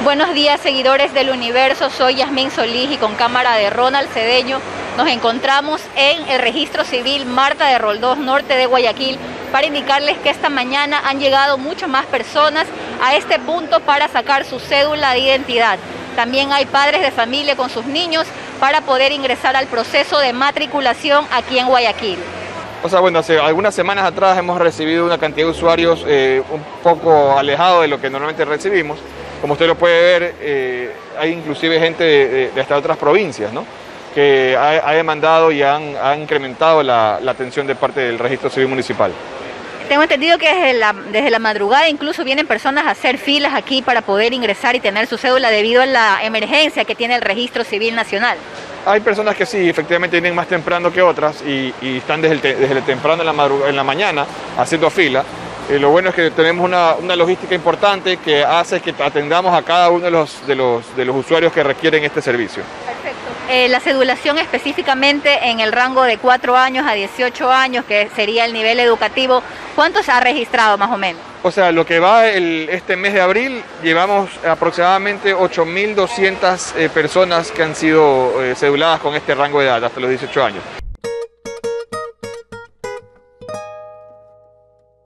Buenos días, seguidores del Universo. Soy Yasmín Solís y con cámara de Ronald Cedeño nos encontramos en el Registro Civil Marta de Roldós, norte de Guayaquil, para indicarles que esta mañana han llegado muchas más personas a este punto para sacar su cédula de identidad. También hay padres de familia con sus niños para poder ingresar al proceso de matriculación aquí en Guayaquil. Hace algunas semanas atrás hemos recibido una cantidad de usuarios un poco alejado de lo que normalmente recibimos. Como usted lo puede ver, hay inclusive gente de hasta otras provincias, ¿no?, que ha demandado y han incrementado la atención de parte del Registro Civil Municipal. Tengo entendido que desde la madrugada incluso vienen personas a hacer filas aquí para poder ingresar y tener su cédula debido a la emergencia que tiene el Registro Civil Nacional. Hay personas que sí, efectivamente vienen más temprano que otras y están desde temprano en la mañana haciendo fila. Lo bueno es que tenemos una logística importante que hace que atendamos a cada uno de los usuarios que requieren este servicio. Perfecto. La cedulación específicamente en el rango de 4 años a 18 años, que sería el nivel educativo, ¿cuántos ha registrado más o menos? Lo que va este mes de abril, llevamos aproximadamente 8.200 personas que han sido ceduladas con este rango de edad hasta los 18 años.